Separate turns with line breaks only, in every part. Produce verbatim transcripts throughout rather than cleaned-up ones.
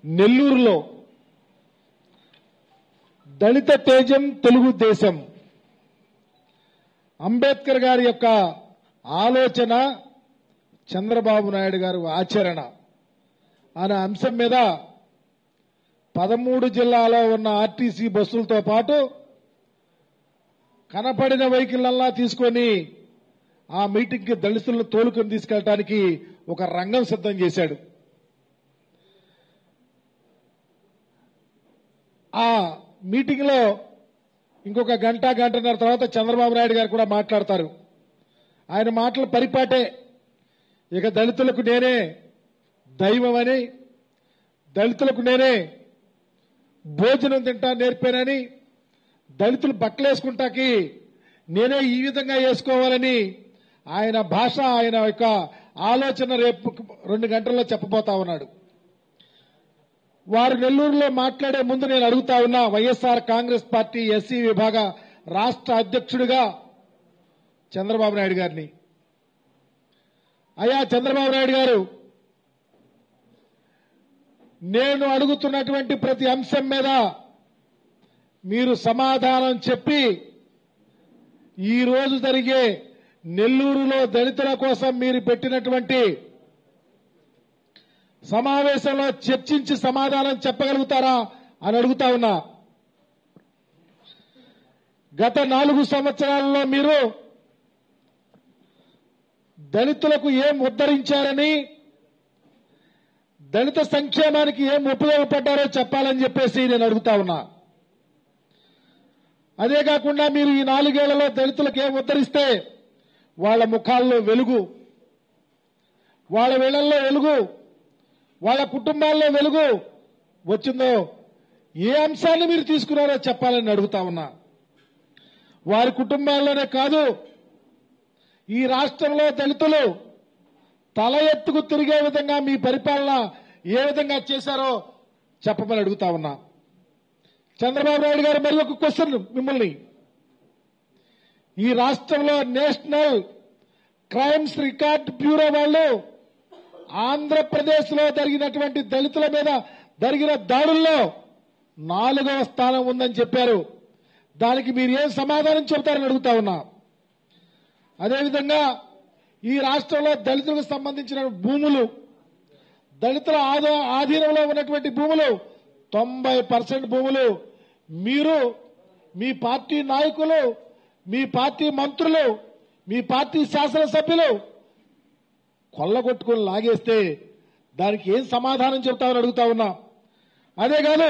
నెల్లూరులో దళిత తేజం తెలుగుదేశం అంబేద్కర్ గారి యొక్క ఆలోచన, చంద్రబాబు నాయుడు గారి ఆచరణ అనే అంశం మీద పదమూడు జిల్లాలో ఉన్న ఆర్టీసీ బస్సులతో పాటు కనపడిన వెహికల్లల్లా తీసుకొని ఆ మీటింగ్కి దళితులను తోలుకొని తీసుకెళ్ళడానికి ఒక రంగం సిద్ధం చేశాడు. ఆ మీటింగ్ లో ఇంకొక గంట గంటన్నర తర్వాత చంద్రబాబు నాయుడు గారు కూడా మాట్లాడతారు. ఆయన మాటలు పరిపాటే. ఇక దళితులకు నేనే దైవమని, దళితులకు నేనే భోజనం తింటా నేర్పానని, దళితులు బట్టలేసుకుంటాకి నేనే ఈ విధంగా వేసుకోవాలని ఆయన భాష, ఆయన యొక్క ఆలోచన రేపు రెండు గంటల్లో చెప్పబోతా ఉన్నాడు. వారు నెల్లూరులో మాట్లాడే ముందు నేను అడుగుతా ఉన్నా, వైఎస్ఆర్ కాంగ్రెస్ పార్టీ ఎస్సీ విభాగ రాష్ట్ర అధ్యక్షుడిగా చంద్రబాబు నాయుడు గారిని, అయ్యా చంద్రబాబు నాయుడు గారు, నేను అడుగుతున్నటువంటి ప్రతి అంశం మీద మీరు సమాధానం చెప్పి ఈ రోజు జరిగే నెల్లూరులో దళితుల కోసం మీరు పెట్టినటువంటి సమావేశంలో చర్చించి సమాధానం చెప్పగలుగుతారా అని అడుగుతా ఉన్నా. గత నాలుగు సంవత్సరాలలో మీరు దళితులకు ఏం ఉద్ధరించారని, దళిత సంక్షేమానికి ఏం ఉపయోగపడ్డారో చెప్పాలని చెప్పేసి నేను అడుగుతా ఉన్నా. అదే కాకుండా మీరు ఈ నాలుగేళ్లలో దళితులకు ఏం ఉద్ధరిస్తే వాళ్ళ ముఖాల్లో వెలుగు, వాళ్ళ వేళల్లో వెలుగు, వాళ్ళ కుటుంబాల్లో వెలుగు వచ్చిందో ఏ అంశాన్ని మీరు తీసుకున్నారో చెప్పాలని అడుగుతా ఉన్నా. వారి కుటుంబాల్లోనే కాదు, ఈ రాష్ట్రంలో దళితులు తల ఎత్తుకు తిరిగే విధంగా మీ పరిపాలన ఏ విధంగా చేశారో చెప్పమని అడుగుతా ఉన్నా. చంద్రబాబు నాయుడు గారు మరి ఒక క్వశ్చన్ మిమ్మల్ని, ఈ రాష్ట్రంలో నేషనల్ క్రైమ్స్ రికార్డ్ బ్యూరో వాళ్ళు ఆంధ్రప్రదేశ్ లో జరిగినటువంటి దళితుల మీద జరిగిన దాడుల్లో నాలుగవ స్థానం ఉందని చెప్పారు. దానికి మీరు ఏం సమాధానం చెబుతారని అడుగుతా ఉన్నా. అదేవిధంగా ఈ రాష్ట్రంలో దళితులకు సంబంధించిన భూములు, దళితుల ఆధీనంలో ఉన్నటువంటి భూములు తొంభై పర్సెంట్ భూములు మీరు, మీ పార్టీ నాయకులు, మీ పార్టీ మంత్రులు, మీ పార్టీ శాసనసభ్యులు కొల్లగొట్టుకుని లాగేస్తే దానికి ఏం సమాధానం చెప్తామని అడుగుతా ఉన్నా. అదే కాదు,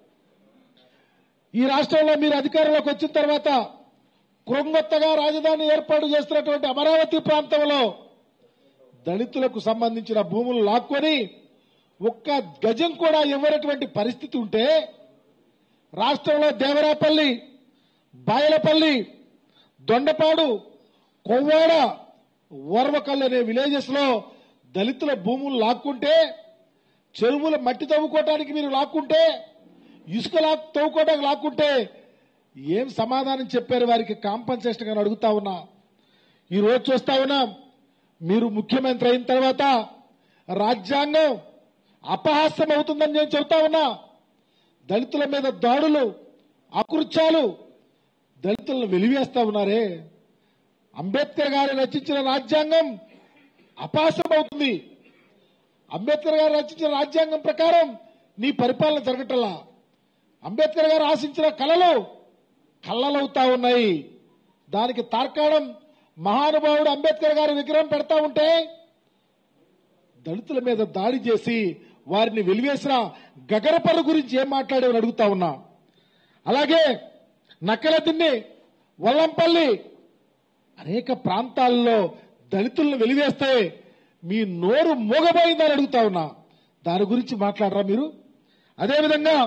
ఈ రాష్ట్రంలో మీరు అధికారంలోకి వచ్చిన తర్వాత కృంగొత్తగా రాజధాని ఏర్పాటు చేస్తున్నటువంటి అమరావతి ప్రాంతంలో దళితులకు సంబంధించిన భూములు లాక్కొని ఒక్క గజం కూడా ఇవ్వనటువంటి పరిస్థితి ఉంటే, రాష్ట్రంలో దేవరాపల్లి, బాయలపల్లి, దొండపాడు, కొవ్వాడ, ఓర్వకల్ అనే విలేజెస్ లో దళితుల భూములు లాక్కుంటే, చెరువుల మట్టి తవ్వుకోవటానికి మీరు లాక్కుంటే, ఇసుక లాక్ తవ్వుకోవడానికి లాక్కుంటే ఏం సమాధానం చెప్పారు వారికి కాంపన్సేషన్ అని అడుగుతా ఉన్నా. ఈ రోజు చూస్తా ఉన్నా, మీరు ముఖ్యమంత్రి అయిన తర్వాత రాజ్యాంగం అపహాస్యం అవుతుందని నేను చెబుతా ఉన్నా. దళితుల మీద దాడులు, అకృత్యాలు, దళితులను వెలివేస్తా ఉన్నారే. అంబేద్కర్ గారు రచించిన రాజ్యాంగం అపహాస్యం అవుతుంది. అంబేద్కర్ గారు రచించిన రాజ్యాంగం ప్రకారం నీ పరిపాలన జరగటలా. అంబేద్కర్ గారు ఆశించిన కళలు కళ్ళలవుతా ఉన్నాయి. దానికి తార్కాణం మహానుభావుడు అంబేద్కర్ గారి విగ్రహం పెడతా ఉంటే దళితుల మీద దాడి చేసి వారిని వెలివేసిన గగరపర్రు గురించి ఏం మాట్లాడేవని అడుగుతా ఉన్నా. అలాగే నక్కలదిన్ని, వల్లంపల్లి అనేక ప్రాంతాల్లో దళితులను వెలివేస్తే మీ నోరు మోగబోయిందని అడుగుతా ఉన్నా. దాని గురించి మాట్లాడరా మీరు? అదేవిధంగా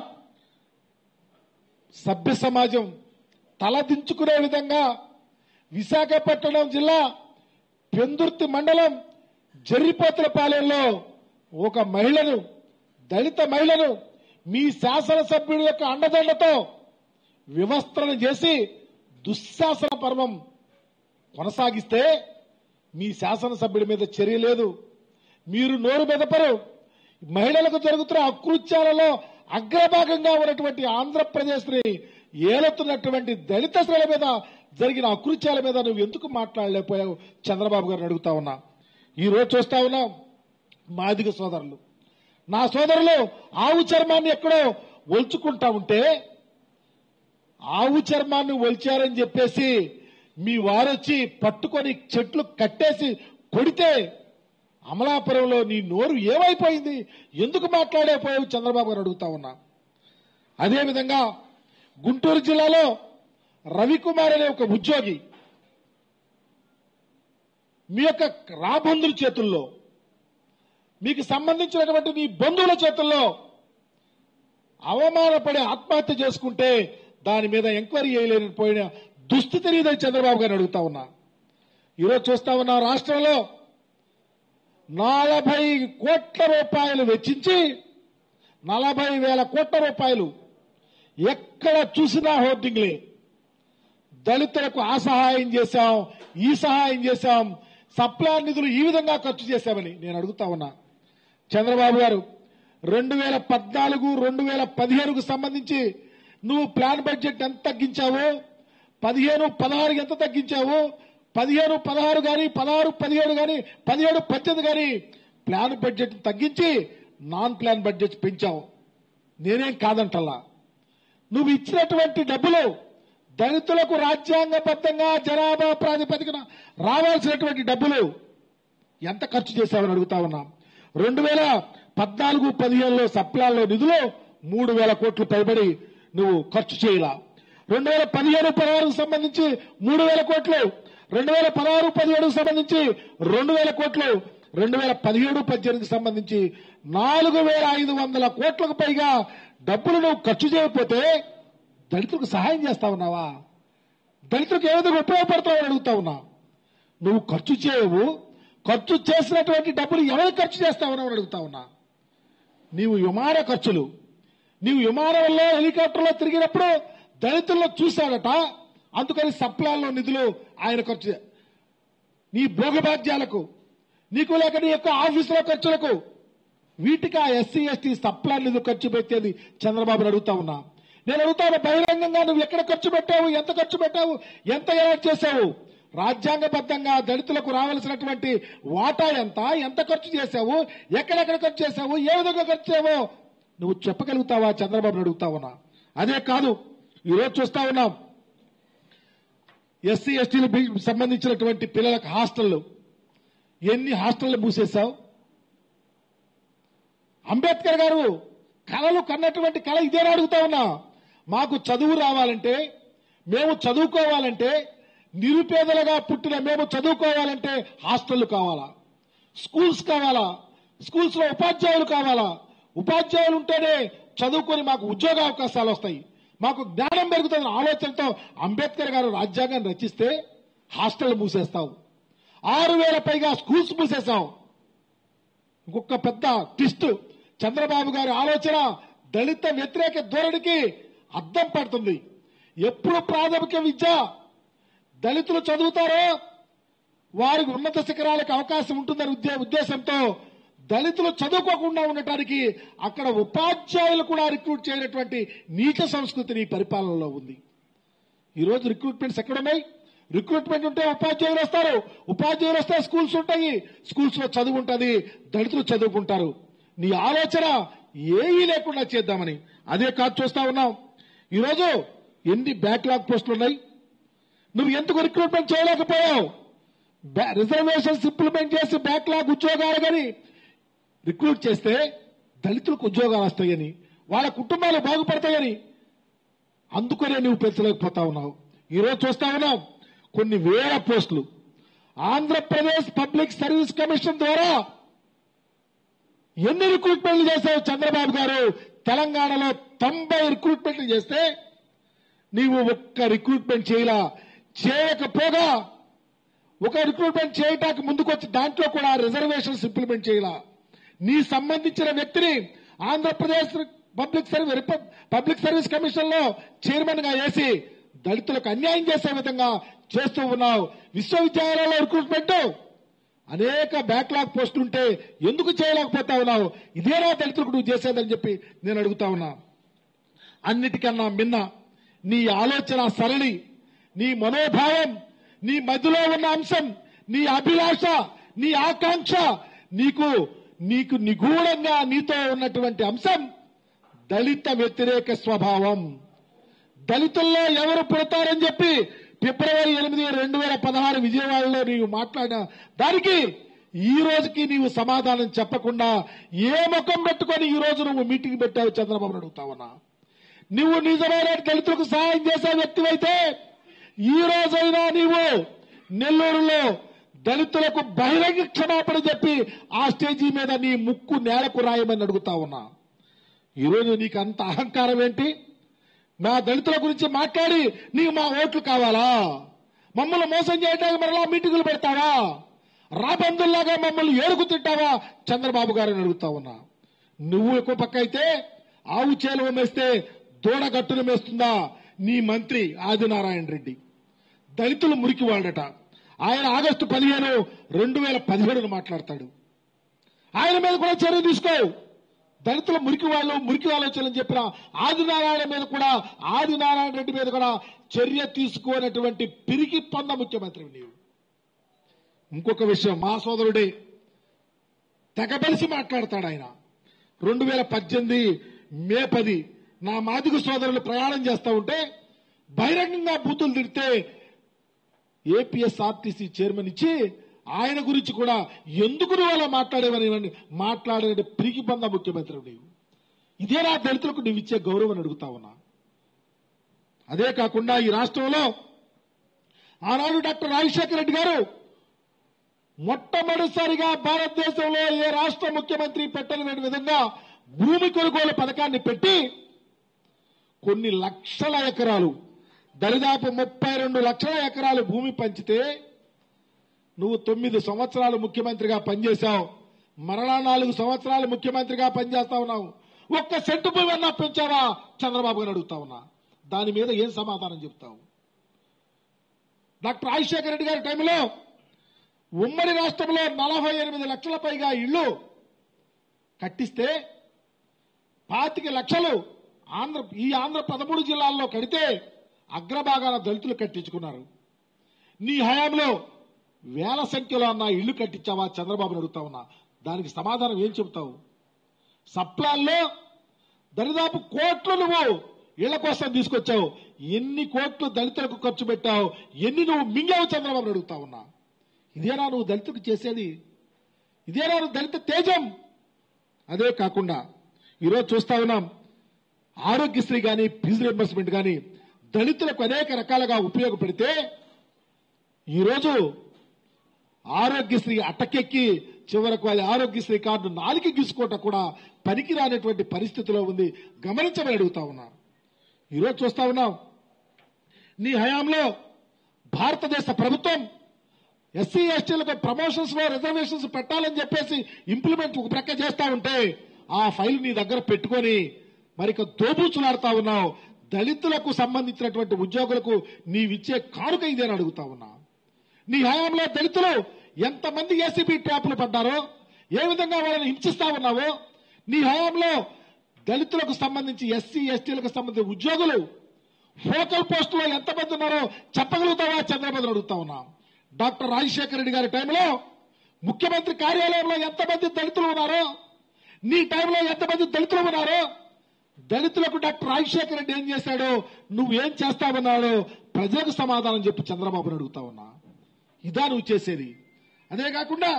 సభ్య సమాజం తలదించుకునే విధంగా విశాఖపట్నం జిల్లా పెందుర్తి మండలం జర్రిపోతులపాలెంలో ఒక మహిళను, దళిత మహిళను మీ శాసనసభ్యుడి యొక్క అండదండతో వివస్త్రణ చేసి దుశ్శాసన పర్వం కొనసాగిస్తే మీ శాసనసభ్యుడి మీద చర్య లేదు. మీరు నోరు మెదపరు. మహిళలకు జరుగుతున్న అకృత్యాలలో అగ్రభాగంగా ఉన్నటువంటి ఆంధ్రప్రదేశ్ ని ఏలుతున్నటువంటి దళిత స్త్రీల మీద జరిగిన అకృత్యాల మీద నువ్వు ఎందుకు మాట్లాడలేకపోయావు చంద్రబాబు గారిని అడుగుతా ఉన్నా. ఈ రోజు చూస్తా ఉన్నాం మాదిగ సోదరులు, నా సోదరులు ఆవు చర్మాన్ని ఎక్కడో ఒల్చుకుంటా ఉంటే ఆవు చర్మాన్ని ఒలిచారని చెప్పేసి మీ వారొచ్చి పట్టుకొని చెట్లు కట్టేసి కొడితే అమలాపురంలో నీ నోరు ఏమైపోయింది, ఎందుకు మాట్లాడేపోయావు చంద్రబాబు గారు అడుగుతా ఉన్నా. అదేవిధంగా గుంటూరు జిల్లాలో రవికుమార్ అనే ఒక ఉద్యోగి మీ యొక్క రాబంధుల చేతుల్లో, మీకు సంబంధించినటువంటి మీ బంధువుల చేతుల్లో అవమానపడి ఆత్మహత్య చేసుకుంటే దాని మీద ఎంక్వైరీ చేయలేకపోయిన దుస్థితి నీదే చంద్రబాబు గారిని అడుగుతా ఉన్నా. ఈరోజు చూస్తా ఉన్నా రాష్ట్రంలో నలభై కోట్ల రూపాయలు వెచ్చించి నలభై వేల కోట్ల రూపాయలు ఎక్కడ చూసినా హోర్డింగ్లే. దళితులకు ఆ సహాయం చేశాం, ఈ సహాయం చేశాం, సప్లాన్ నిధులు ఈ విధంగా ఖర్చు చేశామని నేను అడుగుతా ఉన్నా. చంద్రబాబు గారు రెండు వేల పద్నాలుగు రెండు వేల పదిహేనుకు సంబంధించి నువ్వు ప్లాన్ బడ్జెట్ ఎంత తగ్గించావు, పదిహేను పదహారు ఎంత తగ్గించావు, పదిహేను పదహారు గాని పదహారు పదిహేడు గాని పదిహేడు పద్దెనిమిది గాని ప్లాన్ బడ్జెట్ తగ్గించి నాన్ ప్లాన్ బడ్జెట్ పెంచావు. నేనేం కాదంటల్లా. నువ్వు ఇచ్చినటువంటి డబ్బులు దళితులకు రాజ్యాంగబద్ధంగా జనాభా ప్రాతిపదికన రావాల్సినటువంటి డబ్బులు ఎంత ఖర్చు చేశావని అడుగుతా ఉన్నా. రెండు వేల పద్నాలుగు పదిహేనులో సప్లాన్లో నిధులు మూడు వేల కోట్లు పైబడి నువ్వు ఖర్చు చేయాల. రెండు వేల పదిహేను పదహారుకు సంబంధించి మూడు వేల కోట్లు, రెండు వేల పదహారు పదిహేడుకు సంబంధించి రెండు వేల కోట్లు, రెండు వేల పదిహేడు పద్దెనిమిదికి సంబంధించి నాలుగు వేల ఐదు వందల కోట్లకు పైగా డబ్బులు నువ్వు ఖర్చు చేయకపోతే దళితులకు సహాయం చేస్తా ఉన్నావా? దళితులకు ఏ విధంగా ఉపయోగపడతావని అడుగుతా ఉన్నా. నువ్వు ఖర్చు చేయవు, ఖర్చు చేసినటువంటి డబ్బులు ఎవరికి ఖర్చు చేస్తావని అడుగుతా ఉన్నా. నీవు విమాన ఖర్చులు, నీవు విమానంలో హెలికాప్టర్లో తిరిగినప్పుడు దళితుల్లో చూశాడట, అందుకని సప్లాన్లో నిధులు ఆయన ఖర్చు. నీ భోగభాగ్యాలకు, నీకు లేక నీ యొక్క ఆఫీసులో ఖర్చులకు, వీటికి ఆ ఎస్సీ ఎస్టీ సప్లాన్ నిధులు ఖర్చు పెట్టేది చంద్రబాబుని అడుగుతా ఉన్నా. నేను అడుగుతాను బహిరంగంగా, నువ్వు ఎక్కడ ఖర్చు పెట్టావు, ఎంత ఖర్చు పెట్టావు, ఎంత ఎలాట్ చేశావు? రాజ్యాంగబద్ధంగా దళితులకు రావాల్సినటువంటి వాటా ఎంత, ఎంత ఖర్చు చేశావు, ఎక్కడెక్కడ ఖర్చు చేశావు, ఏ విధంగా ఖర్చు చేసావో నువ్వు చెప్పగలుగుతావా చంద్రబాబుని అడుగుతా ఉన్నా. అదే కాదు, ఈరోజు చూస్తా ఉన్నాం ఎస్సీ ఎస్టీలకు సంబంధించినటువంటి పిల్లలకు హాస్టళ్లు, ఎన్ని హాస్టళ్లు మూసేశావు? అంబేద్కర్ గారు కళలు కన్నటువంటి కళ ఇదేనా అడుగుతా ఉన్నా. మాకు చదువు రావాలంటే, మేము చదువుకోవాలంటే, నిరుపేదలుగా పుట్టిన మేము చదువుకోవాలంటే హాస్టళ్లు కావాలా, స్కూల్స్ కావాలా, స్కూల్స్ లో ఉపాధ్యాయులు కావాలా, ఉపాధ్యాయులు ఉంటేనే చదువుకొని మాకు ఉద్యోగ అవకాశాలు వస్తాయి, మాకు జ్ఞానం పెరుగుతున్న ఆలోచనతో అంబేద్కర్ గారు రాజ్యాంగాన్ని రచిస్తే హాస్టల్ మూసేస్తావు. ఆరు వేల పైగా స్కూల్స్ మూసేశావు. ఇంకొక పెద్ద ట్విస్ట్, చంద్రబాబు గారి ఆలోచన దళిత వ్యతిరేక ధోరణికి అద్దం పడుతుంది. ఎప్పుడు ప్రాథమిక విద్య దళితులు చదువుతారో వారికి ఉన్నత శిఖరాలకు అవకాశం ఉంటుందని ఉద్దేశంతో దళితులు చదువుకోకుండా ఉండటానికి అక్కడ ఉపాధ్యాయులు కూడా రిక్రూట్ చేయనటువంటి నీచ సంస్కృతి నీ పరిపాలనలో ఉంది. ఈరోజు రిక్రూట్మెంట్స్ ఎక్కడున్నాయి? రిక్రూట్మెంట్ ఉంటే ఉపాధ్యాయులు వస్తారు, ఉపాధ్యాయులు వస్తే స్కూల్స్ ఉంటాయి, స్కూల్స్ లో చదువు ఉంటుంది, దళితులు చదువుకుంటారు. నీ ఆలోచన ఏమీ లేకుండా చేద్దామని. అదే కాదు చూస్తా ఉన్నాం ఈరోజు ఎన్ని బ్యాక్లాగ్ పోస్టులు ఉన్నాయి, నువ్వు ఎందుకు రిక్రూట్మెంట్ చేయలేకపోయావు? రిజర్వేషన్స్ ఇంప్లిమెంట్ చేసి బ్యాక్లాగ్ ఉద్యోగాలు కానీ రిక్రూట్ చేస్తే దళితులకు ఉద్యోగాలు వస్తాయని, వాళ్ళ కుటుంబాలు బాగుపడతాయని, అందుకనే నువ్వు పెంచలేకపోతా ఉన్నావు. ఈరోజు చూస్తా ఉన్నాం కొన్ని వేల పోస్టులు ఆంధ్రప్రదేశ్ పబ్లిక్ సర్వీస్ కమిషన్ ద్వారా ఎన్ని రిక్రూట్మెంట్లు చేశావు చంద్రబాబు గారు? తెలంగాణలో తొంభై రిక్రూట్మెంట్లు చేస్తే నీవు ఒక్క రిక్రూట్మెంట్ చేయలా. చేయకపోగా ఒక రిక్రూట్మెంట్ చేయటానికి ముందుకొచ్చి దాంట్లో కూడా రిజర్వేషన్స్ ఇంప్లిమెంట్ చేయాల. నీ సంబంధించిన వ్యక్తిని Andhra Pradesh public service public service commission లో చైర్మన్ గా వేసి దళితులకు అన్యాయం చేసే విధంగా చేస్తూ ఉన్నావు. విశ్వవిద్యాలయాల్లో రిక్రూట్మెంట్ అనేక బ్యాక్లాగ్ పోస్టులు ఉంటే ఎందుకు చేయలేకపోతా ఉన్నావు? ఇదేనా దళితులకు నువ్వు చేసేదని చెప్పి నేను అడుగుతా ఉన్నా. అన్నిటికన్నా మిన్న నీ ఆలోచన సరళి, నీ మనోభావం, నీ మధ్యలో ఉన్న అంశం, నీ అభిలాష, నీ ఆకాంక్ష, నీకు నీకు నిగూఢంగా నీతో ఉన్నటువంటి అంశం దళిత వ్యతిరేక స్వభావం. దళితుల్లో ఎవరు పుడతారని చెప్పి ఫిబ్రవరి ఎనిమిది రెండు వేల పదహారు విజయవాడలో నీవు మాట్లాడిన దానికి ఈ రోజుకి నీవు సమాధానం చెప్పకుండా ఏ ముఖం పెట్టుకొని ఈ రోజు నువ్వు మీటింగ్ పెట్టావు చంద్రబాబు అడుగుతావన్నా? నువ్వు నిజమైన దళితులకు సహాయం చేసే వ్యక్తివైతే ఈ రోజైనా నీవు నెల్లూరులో దళితులకు బహిరంగ క్షమాపణ చెప్పి ఆ స్టేజీ మీద నీ ముక్కు నేలకు రాయమని అడుగుతా ఉన్నా. ఈరోజు నీకు అంత అహంకారం ఏంటి? మా దళితుల గురించి మాట్లాడి నీకు మా ఓట్లు కావాలా? మమ్మల్ని మోసం చేయడానికి మరలా మీటింగులు పెడతావా? రాబందుల్లాగా మమ్మల్ని ఏడుకు తింటావా చంద్రబాబు గారిని అడుగుతా ఉన్నా. నువ్వు ఎక్కువ పక్క అయితే ఆవు చేలు మేస్తే దూడ గట్టును మేస్తుందా నీ మంత్రి ఆదినారాయణ రెడ్డి? దళితులు మురికి వాళ్ళట. ఆయన ఆగస్టు పదిహేను రెండు వేల పదిహేడును మాట్లాడతాడు. ఆయన మీద కూడా చర్య తీసుకో. దళితుల మురికి వాళ్ళు మురికి ఆలోచనలు చెప్పిన ఆదినారాయణ మీద కూడా ఆదినారాయణ రెడ్డి మీద కూడా చర్య తీసుకోనటువంటి పిరికి పొంద ముఖ్యమంత్రి నీవు. ఇంకొక విషయం, మా సోదరుడే తెగబలిసి మాట్లాడతాడు ఆయన. రెండు వేల పద్దెనిమిది మే పది నా మాదిగ సోదరులు ప్రయాణం చేస్తా ఉంటే బహిరంగంగా బూతులు తిడితే ఏపీఎస్ఆర్టీసీ చైర్మన్ ఇచ్చి ఆయన గురించి కూడా ఎందుకు నువ్వు అలా మాట్లాడేవని మాట్లాడే పిరికి పొంద ముఖ్యమంత్రి నీవు. ఇదేనా దళితులకు నువ్వు ఇచ్చే గౌరవం అని అడుగుతా ఉన్నా. అదే కాకుండా ఈ రాష్ట్రంలో ఆనాడు డాక్టర్ రాజశేఖర రెడ్డి గారు మొట్టమొదటిసారిగా భారతదేశంలో ఏ రాష్ట్ర ముఖ్యమంత్రి పెట్టలేని విధంగా భూమి కొనుగోలు పథకాన్ని పెట్టి కొన్ని లక్షల ఎకరాలు, దరిదాపు ముప్పై రెండు లక్షల ఎకరాలు భూమి పంచితే నువ్వు తొమ్మిది సంవత్సరాలు ముఖ్యమంత్రిగా పనిచేశావు. మరలా నాలుగు సంవత్సరాలు ముఖ్యమంత్రిగా పనిచేస్తా ఉన్నావు. ఒక్క సెంటు భూమి అన్నా పెంచావా చంద్రబాబు గారు అడుగుతా ఉన్నా. దాని మీద ఏం సమాధానం చెప్తావు? డాక్టర్ రాజశేఖర రెడ్డి గారి టైంలో ఉమ్మడి రాష్ట్రంలో నలభై ఎనిమిది లక్షల పైగా ఇళ్లు కట్టిస్తే పాతిక లక్షలు ఆంధ్ర ఈ ఆంధ్ర పదమూడు జిల్లాల్లో కడితే అగ్రభాగాన దళితులు కట్టించుకున్నారు. నీ హయాంలో వేల సంఖ్యలో అన్న ఇళ్లు కట్టించావా చంద్రబాబుని అడుగుతా ఉన్నా. దానికి సమాధానం ఏం చెబుతావు? సప్లాల్లో దరిదాపు కోట్లు నువ్వు ఇళ్ల కోసం తీసుకొచ్చావు. ఎన్ని కోట్లు దళితులకు ఖర్చు పెట్టావు? ఎన్ని నువ్వు మింగావు చంద్రబాబుని అడుగుతా ఉన్నా. ఇదేనా నువ్వు దళితులకు చేసేది? ఇదేనా నువ్వు దళిత తేజం? అదే కాకుండా ఈరోజు చూస్తా ఉన్నాం, ఆరోగ్యశ్రీ కానీ ఫీజు రియంబర్స్మెంట్ కానీ దళితులకు అనేక రకాలుగా ఉపయోగపడితే ఈరోజు ఆరోగ్యశ్రీ అటకెక్కి చివరకు అది ఆరోగ్యశ్రీ కార్డు నాలుగు గీసుకోవటం కూడా పనికిరానటువంటి పరిస్థితిలో ఉంది. గమనించమని అడుగుతా ఉన్నా. ఈరోజు చూస్తా ఉన్నాం, నీ హయాంలో భారతదేశ ప్రభుత్వం ఎస్సీ ఎస్టీలకు ప్రమోషన్స్ లో రిజర్వేషన్స్ పెట్టాలని చెప్పేసి ఇంప్లిమెంట్ ఒక ప్రక్క చేస్తా ఉంటే ఆ ఫైల్ నీ దగ్గర పెట్టుకొని మరిక దోబూచులాడుతా ఉన్నావు. దళితులకు సంబంధించినటువంటి ఉద్యోగులకు నీవిచ్చే కానుక ఇదేని అడుగుతా ఉన్నా. నీ హయాంలో దళితులు ఎంతమంది ఏసీబీ ట్రాప్లు పడ్డారో, ఏ విధంగా వాళ్ళని హింసిస్తా ఉన్నావో, నీ హయాంలో దళితులకు సంబంధించి ఎస్సీ ఎస్టీలకు సంబంధించిన ఉద్యోగులు ఫోకల్ పోస్టులో ఎంతమంది ఉన్నారో చెప్పగలుగుతావా చంద్రబాబు అడుగుతా ఉన్నా. డాక్టర్ రాజశేఖర రెడ్డి గారి టైంలో ముఖ్యమంత్రి కార్యాలయంలో ఎంతమంది దళితులు ఉన్నారో, నీ టైంలో ఎంతమంది దళితులు ఉన్నారో, దళితులకు డాక్టర్ రాజశేఖర రెడ్డి ఏం చేశాడో, నువ్వేం చేస్తావన్నాడో ప్రజలకు సమాధానం చెప్పి చంద్రబాబుని అడుగుతా ఉన్నా. ఇదా నువ్వు చేసేది? అదే కాకుండా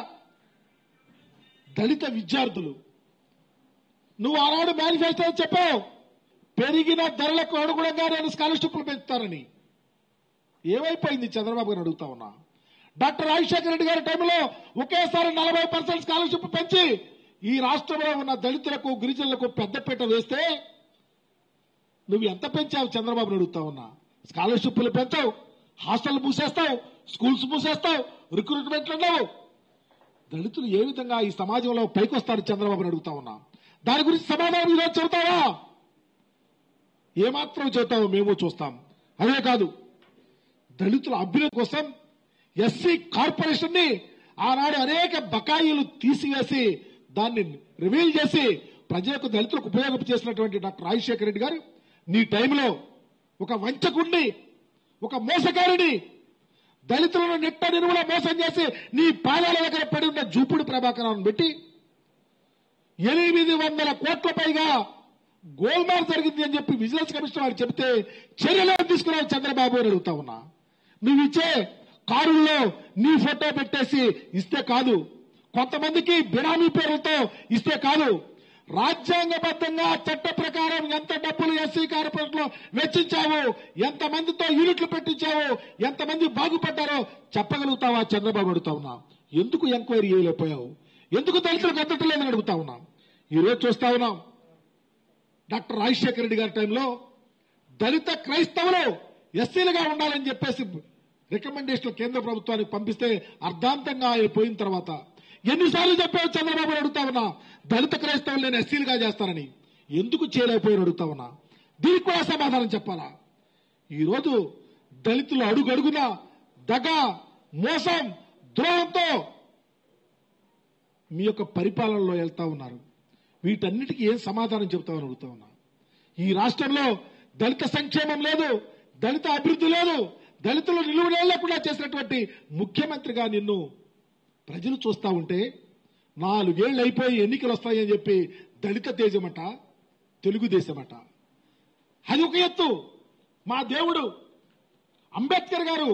దళిత విద్యార్థులు, నువ్వు ఆనాడు మేనిఫెస్టో చెప్పావు, పెరిగిన ధరలకు అనుగుణంగా నేను స్కాలర్షిప్లు పెంచుతానని. ఏమైపోయింది చంద్రబాబు గారు అడుగుతా ఉన్నా. డాక్టర్ రాజశేఖర రెడ్డి గారి టైంలో ఒకేసారి నలభై పర్సెంట్ స్కాలర్షిప్ పెంచి ఈ రాష్ట్రంలో ఉన్న దళితులకు గిరిజనులకు పెద్దపీట వేస్తే నువ్వు ఎంత పెంచావు చంద్రబాబుని అడుగుతా ఉన్నా. స్కాలర్షిప్లు పెంచావు, హాస్టల్ మూసేస్తావు, స్కూల్స్ మూసేస్తావు, రిక్రూట్మెంట్లు ఉండవు. దళితులు ఏ విధంగా ఈ సమాజంలో పైకొస్తారు చంద్రబాబుని అడుగుతా ఉన్నా. దాని గురించి సమాధానం ఈరోజు చెబుతావా? ఏమాత్రం చెబుతావో మేము చూస్తాం. అదే కాదు, దళితుల అభ్యున్నతి కోసం ఎస్సీ కార్పొరేషన్ ని ఆనాడు అనేక బకాయిలు తీసివేసి దాన్ని రివీల్ చేసి ప్రజలకు దళితులకు ఉపయోగం చేసినటువంటి డాక్టర్ రాజశేఖర రెడ్డి గారు నీ టైంలో ఒక వంచకుడిని, ఒక మోసగారిని, దళితులను నెట్ట నిలువులా మోసం చేసి నీ పాదాల దగ్గర పడి ఉన్న జూపుడు ప్రభాకరాన్ని పెట్టి ఎనిమిది వందల కోట్ల పైగా గోల్మాల్ జరిగింది అని చెప్పి విజిలెన్స్ కమిషనర్ వారు చెబితే చర్యలు తీసుకున్నావు చంద్రబాబు అని అడుగుతా ఉన్నా. నువ్వు ఇచ్చే కారుల్లో నీ ఫోటో పెట్టేసి ఇస్తే కాదు, కొంతమందికి బినామీ పేర్లతో ఇస్తే కాదు, రాజ్యాంగబద్ధంగా చట్ట ప్రకారం ఎంత డబ్బులు ఎస్సీ కార్పొరేట్లో వెచ్చించావు, ఎంతమందితో యూనిట్లు పెట్టించావు, ఎంతమంది బాగుపడ్డారో చెప్పగలుగుతావా చంద్రబాబు అడుగుతా ఉన్నా. ఎందుకు ఎంక్వైరీ చేయలేకపోయావు, ఎందుకు దళితులకు అందట్లేదని అడుగుతా ఉన్నాం. ఈరోజు చూస్తా ఉన్నాం డాక్టర్ రాజశేఖర రెడ్డి గారి టైంలో దళిత క్రైస్తవులు ఎస్సీలుగా ఉండాలని చెప్పేసి రికమెండేషన్ కేంద్ర ప్రభుత్వానికి పంపిస్తే అర్ధాంతంగా ఆయన పోయిన తర్వాత ఎన్నిసార్లు చెప్పావు చంద్రబాబు అడుగుతా ఉన్నా, దళిత క్రైస్తవులు నేను ఎస్సీలుగా చేస్తానని ఎందుకు చేయలేకపోయారు అడుగుతా ఉన్నా. దీనికి కూడా సమాధానం చెప్పాలా. ఈరోజు దళితులు అడుగడుగున దగ, మోసం, ద్రోహంతో మీ యొక్క పరిపాలనలో వెళ్తా ఉన్నారు. వీటన్నిటికీ ఏం సమాధానం చెబుతామని అడుగుతా ఉన్నా. ఈ రాష్ట్రంలో దళిత సంక్షేమం లేదు, దళిత అభివృద్ధి లేదు, దళితులు నిలువలేకుండా చేసినటువంటి ముఖ్యమంత్రిగా నిన్ను ప్రజలు చూస్తా ఉంటే నాలుగేళ్లు అయిపోయి ఎన్నికలు వస్తాయని చెప్పి దళిత తేజమట, తెలుగుదేశమట. అది ఒక ఎత్తు. మా దేవుడు అంబేద్కర్ గారు,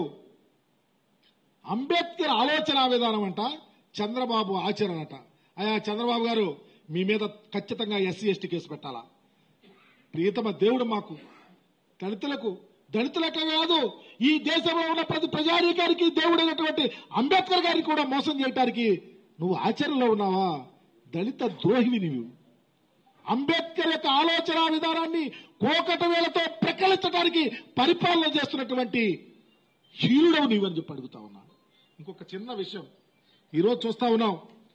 అంబేద్కర్ ఆలోచన విధానం అంట, చంద్రబాబు ఆచరణ అట. అయా చంద్రబాబు గారు మీ మీద ఖచ్చితంగా ఎస్సీ ఎస్టీ కేసు పెట్టాలా. ప్రియతమ దేవుడు మాకు దళితులకు, దళితులకే కాదు ఈ దేశంలో ఉన్న ప్రతి ప్రజానీకానికి దేవుడైనటువంటి అంబేద్కర్ గారికి కూడా మోసం చేయడానికి నువ్వు ఆచరణలో ఉన్నావా? దళిత ద్రోహివి నీవు. అంబేద్కర్ యొక్క ఆలోచన విధానాన్ని కోకట వేలతో ప్రకలించడానికి పరిపాలన చేస్తున్నటువంటి హీరుడవు నీవని చెప్పి అడుగుతా ఉన్నా. ఇంకొక చిన్న విషయం ఈరోజు చూస్తా ఉన్నాం.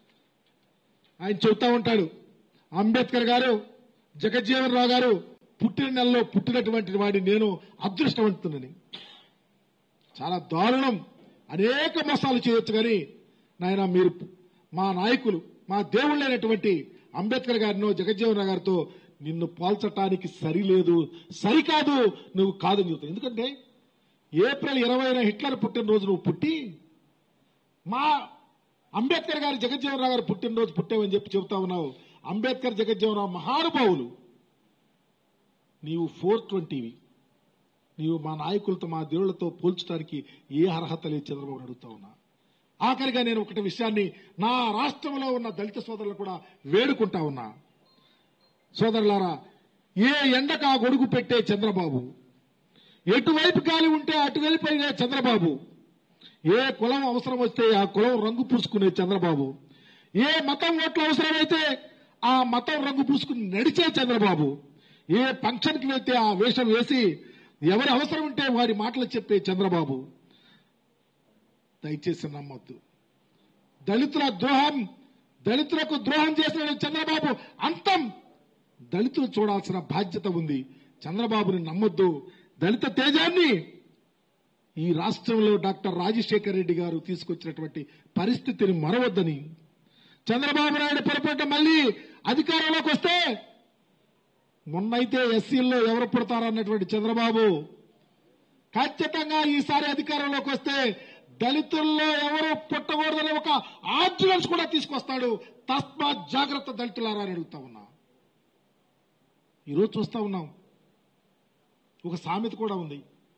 ఆయన చెబుతా ఉంటాడు, అంబేద్కర్ గారు, జగజ్జీవన్ రావు గారు పుట్టిన నెలలో పుట్టినటువంటి వాడి నేను అదృష్టవంతునని. చాలా దారుణం. అనేక మోసాలు చేయొచ్చు కానీ నాయన మీరు మా నాయకులు, మా దేవుళ్ళైనటువంటి అంబేద్కర్ గారినో జగజ్జీవన్ రావు గారితో నిన్ను పోల్చటానికి సరిలేదు, సరికాదు, నువ్వు కాదని చెబుతావు. ఎందుకంటే ఏప్రిల్ ఇరవైన హిట్లర్ పుట్టినరోజు నువ్వు పుట్టి మా అంబేద్కర్ గారి జగజ్జీవన్ రావు గారు పుట్టినరోజు పుట్టావని చెప్పి చెబుతా ఉన్నావు. అంబేద్కర్ జగజ్జీవన్ రావు మహానుభావులు, నీవు ఫోర్ ట్వంటీవి. నీవు మా నాయకులతో, మా దేవుళ్లతో పోల్చడానికి ఏ అర్హత లేదు చంద్రబాబు అడుగుతా ఉన్నా. ఆఖరిగా నేను ఒకటి విషయాన్ని నా రాష్ట్రంలో ఉన్న దళిత సోదరులు కూడా వేడుకుంటా ఉన్నా. సోదరులారా, ఏ ఎండకు ఆ గొడుగు పెట్టే చంద్రబాబు, ఎటువైపు గాలి ఉంటే అటువైపు అయినా చంద్రబాబు, ఏ కులం అవసరం వస్తే ఆ కులం రంగు పూసుకునే చంద్రబాబు, ఏ మతం ఓట్లు అవసరమైతే ఆ మతం రంగు పూసుకుని నడిచే చంద్రబాబు, ఏ ఫంక్షన్కి వెళ్తే ఆ వేషం వేసి ఎవరి అవసరం ఉంటే వారి మాటలు చెప్పే చంద్రబాబు. దయచేసి నమ్మొద్దు. దళితుల ద్రోహం, దళితులకు ద్రోహం చేసిన చంద్రబాబు అంతం దళితులు చూడాల్సిన బాధ్యత ఉంది. చంద్రబాబుని నమ్మొద్దు. దళిత తేజాన్ని ఈ రాష్ట్రంలో డాక్టర్ రాజశేఖర రెడ్డి గారు తీసుకొచ్చినటువంటి పరిస్థితిని మరవద్దని, చంద్రబాబు నాయుడు పొరపాటు మళ్లీ అధికారంలోకి వస్తే, మొన్నైతే ఎస్సీల్లో ఎవరు పుడతారన్నటువంటి చంద్రబాబు ఖచ్చితంగా ఈసారి అధికారంలోకి వస్తే దళితుల్లో ఎవరు పుట్టకూడదని ఒక ఆర్డినెన్స్ కూడా తీసుకొస్తాడు. తస్మాత్ జాగ్రత్త దళితులారా అని అడుగుతా ఉన్నా. ఈరోజు చూస్తా ఉన్నాం, ఒక సామెత కూడా ఉంది,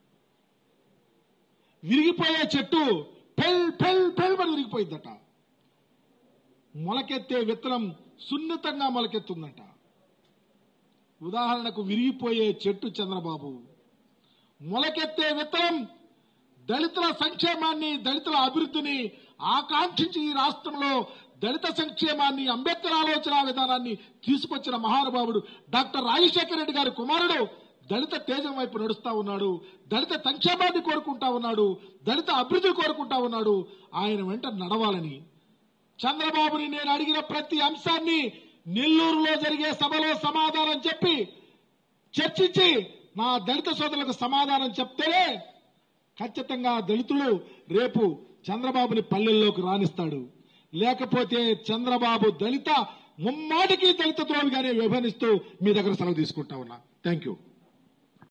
విరిగిపోయే చెట్టు పెల్ పెల్ పెల్ అని విరిగిపోయిందట, మొలకెత్తే విత్తనం సున్నితంగా మొలకెత్తుందట. ఉదాహరణకు విరిగిపోయే చెట్టు చంద్రబాబు, మొలకెత్తే విత్తనం దళితుల సంక్షేమాన్ని, దళితుల అభివృద్ధిని ఆకాంక్షించి ఈ రాష్ట్రంలో దళిత సంక్షేమాన్ని, అంబేద్కర్ ఆలోచన విధానాన్ని తీసుకొచ్చిన మహానుభావుడు డాక్టర్ రాజశేఖర రెడ్డి గారి కుమారుడు దళిత తేజం వైపు నడుస్తా ఉన్నాడు. దళిత సంక్షేమాన్ని కోరుకుంటా ఉన్నాడు, దళిత అభివృద్ధి కోరుకుంటా ఉన్నాడు. ఆయన వెంట నడవాలని చంద్రబాబుని నేను అడిగిన ప్రతి అంశాన్ని నెల్లూరులో జరిగే సభలో సమాధానం చెప్పి చర్చించి నా దళిత సోదరులకు సమాధానం చెప్తేనే ఖచ్చితంగా దళితులు రేపు చంద్రబాబుని పల్లెల్లోకి రాణిస్తాడు. లేకపోతే చంద్రబాబు దళిత ముమ్మాటికి దళిత ద్రోహిగానే వ్యవహరిస్తూ మీ దగ్గర సెలవు తీసుకుంటా ఉన్నా. Thank you.